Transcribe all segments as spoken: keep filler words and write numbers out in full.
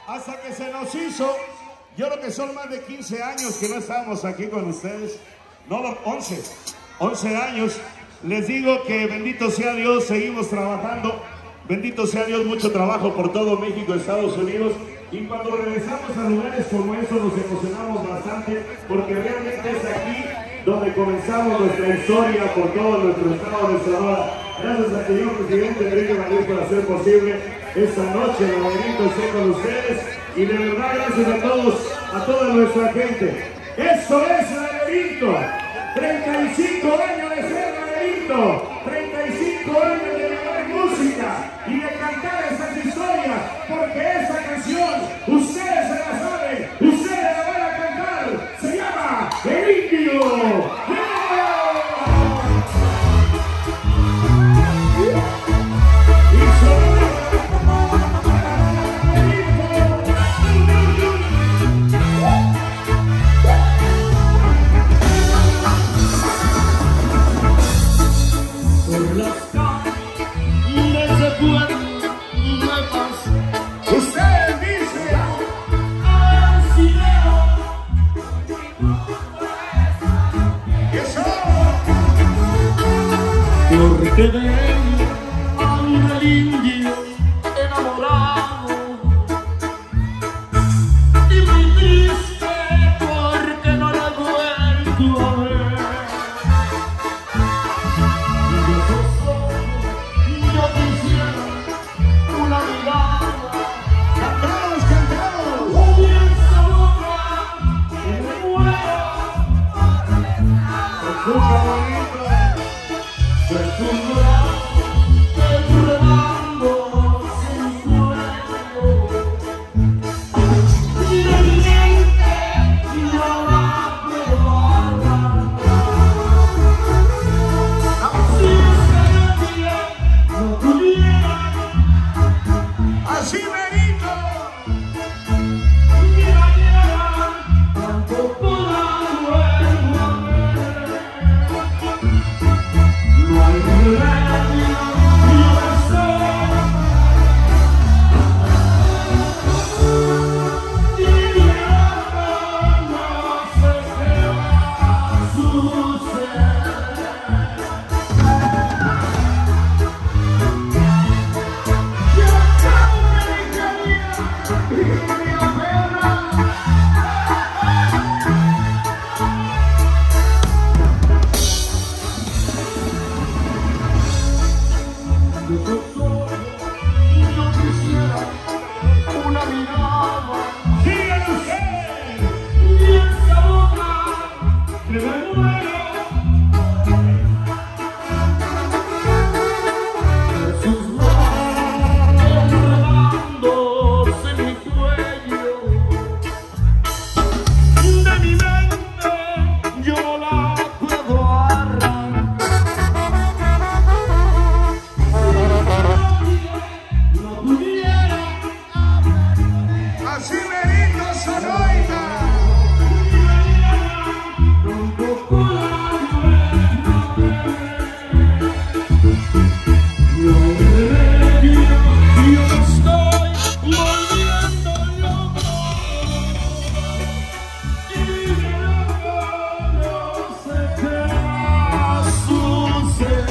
hasta que se nos hizo. Yo creo que son más de quince años que no estábamos aquí con ustedes. No, once. once años. Les digo que bendito sea Dios, seguimos trabajando. Bendito sea Dios, mucho trabajo por todo México, Estados Unidos. Y cuando regresamos a lugares como estos nos emocionamos bastante, porque realmente es aquí donde comenzamos nuestra historia por todo nuestro estado de Sonora. Gracias al señor presidente Enrique Manuel por hacer posible esta noche el laberinto esté con ustedes. Y de verdad gracias a todos, a toda nuestra gente. Esto es Laberinto. treinta y cinco años de ser Laberinto. treinta y cinco años de llevar música y de cantar esas historias. Porque esa canción, ustedes se la saben, ustedes la van a cantar. Se llama El Indio. Porque de él anda el indio enamorado y muy triste porque no la he vuelto a ver. Y de esos ojos yo quisiera una mirada. ¡Cantamos, cantamos! Y esa boca que me muero. Escucha bonito. Es un brazo enredando sin sueño y de mi mente yo la puedo arrancar. Si esta nadie no tuviera ¡Así merito! ni mañana tampoco la vuelvo a ver. No hay remedio, yo estoy y mi alma no sé qué va a suceder. Yo acabo de cambiar y mi perra. De tus ojos yo quisiera una mirada. ¡Díganlo ustedes! Y esa boca que me muero. De sus manos enredándose en mi cuello. De mi mente yo la puedo arrancar. No pudiera ¡Así merito, Sonoita! tampoco la vuelvo a ver. No hay remedio, yo me estoy volviendo loco. Y mi loco no sé qué va a suceder.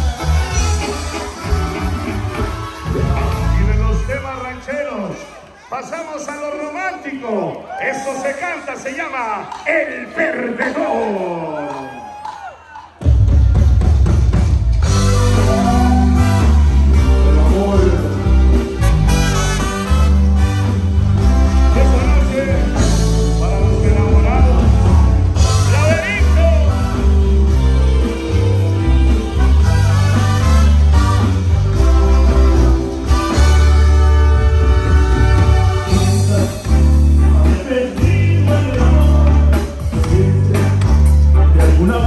Y de los temas rancheros pasamos a lo romántico. Esto se canta, se llama El Perdedor. El amor Esta noche, para los enamorados, Laberinto. he perdido el amor. De alguna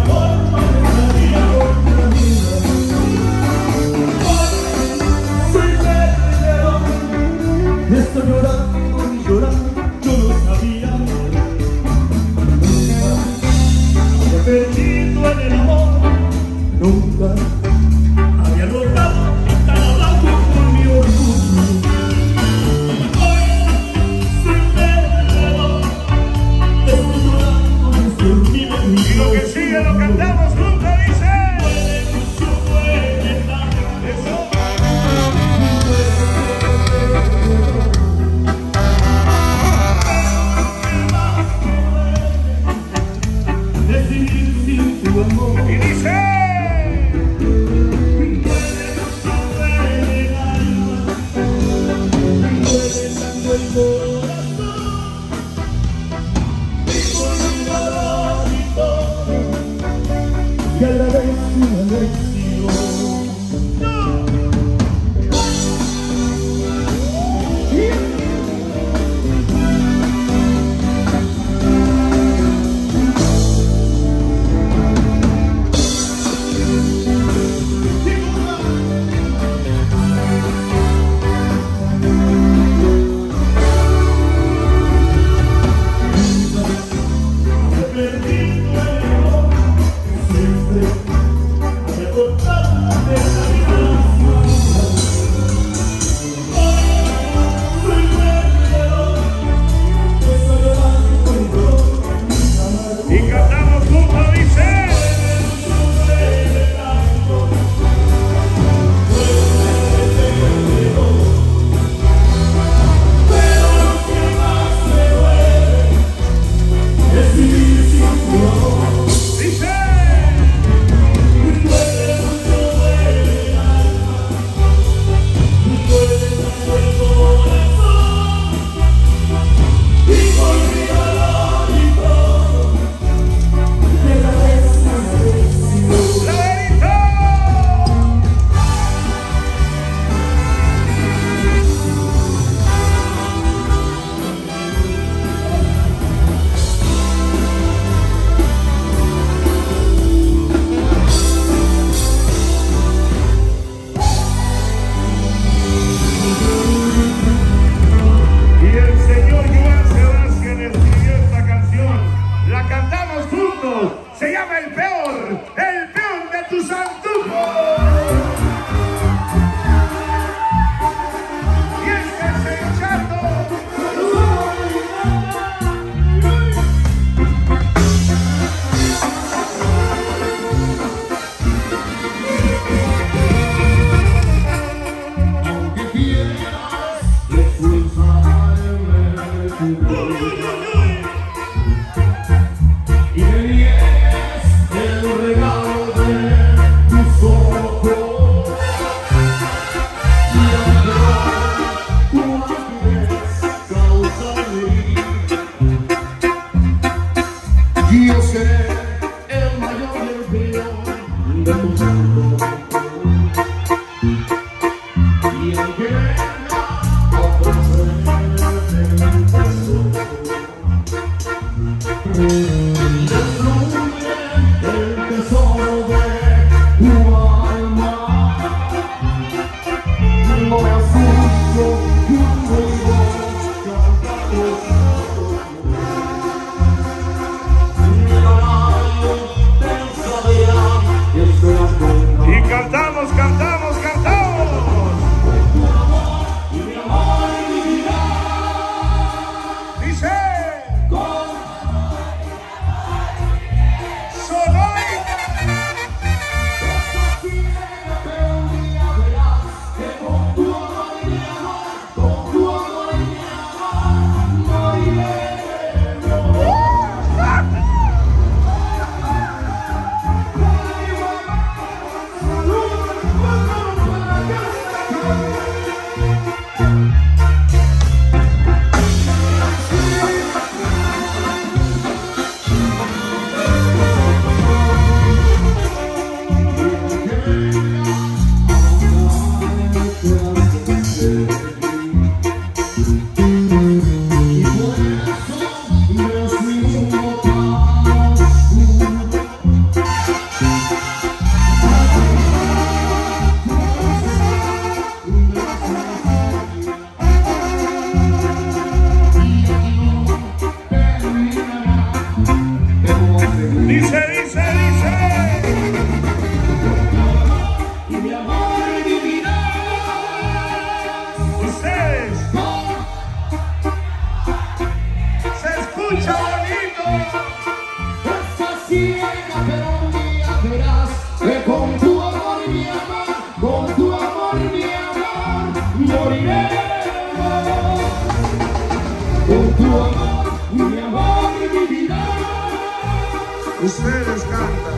Ustedes cantan.